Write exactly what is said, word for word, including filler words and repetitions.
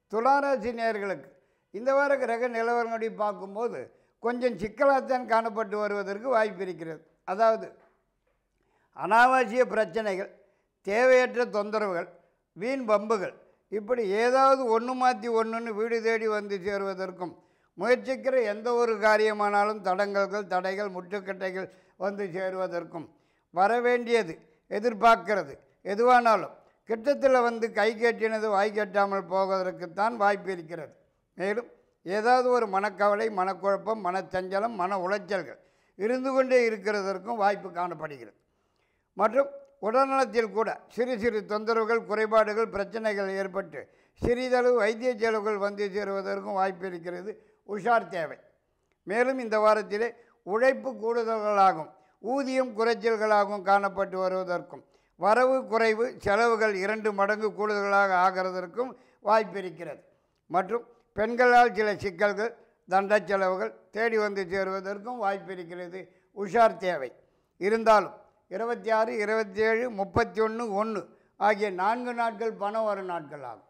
துளாராசி நேயர்களுக்கு இந்த வார கிரக நிலவரங்களை பார்க்கும்போது கொஞ்சம் சிக்கலாகத்தான் காணப்பட்டு வருவதற்கு வாய்ப்பு இருக்கிறது. அதாவது அனாவசிய பிரச்சனைகள், தேவையற்ற தொந்தரவுகள், வீண் பம்புகள், இப்படி ஏதாவது ஒன்று மாற்றி ஒன்றுன்னு வீடு தேடி வந்து சேருவதற்கும், முயற்சிக்கிற எந்த ஒரு காரியமானாலும் தடங்கல்கள், தடைகள், முட்டுக்கட்டைகள் வந்து சேருவதற்கும், வரவேண்டியது எதிர்பார்க்கிறது எதுவானாலும் கிட்டத்தில் வந்து கை கட்டினது வாய் கட்டாமல் போவதற்குத்தான் வாய்ப்பு இருக்கிறது. மேலும் ஏதாவது ஒரு மனக்கவலை, மனக்குழப்பம், மனச்சஞ்சலம், மன உளைச்சல்கள் இருந்து கொண்டே இருக்கிறதற்கும் வாய்ப்பு காணப்படுகிறது. மற்றும் உடல்நலத்தில் கூட சிறு சிறு தொந்தரவுகள், குறைபாடுகள், பிரச்சனைகள் ஏற்பட்டு சிறிதளவு வைத்திய செலவுகள் வந்து சேருவதற்கும் வாய்ப்பு இருக்கிறது. உஷார் தேவை. மேலும் இந்த வாரத்திலே உழைப்பு கூடுதல்களாகும், ஊதியம் குறைச்சல்களாகவும் காணப்பட்டு வருவதற்கும், வரவு குறைவு செலவுகள் இரண்டு மடங்கு கூடுதலாக ஆகிறதற்கும் வாய்ப்பு இருக்கிறது. மற்றும் பெண்களால் சில சிக்கல்கள், தண்ட செலவுகள் தேடி வந்து சேருவதற்கும் வாய்ப்பு இருக்கிறது. உஷார் தேவை. இருந்தாலும் இருபத்தி ஆறு, இருபத்தி ஏழு, முப்பத்தி ஒன்று, ஒன்று ஆகிய நான்கு நாட்கள் பணம் வரும் நாட்கள் ஆகும்.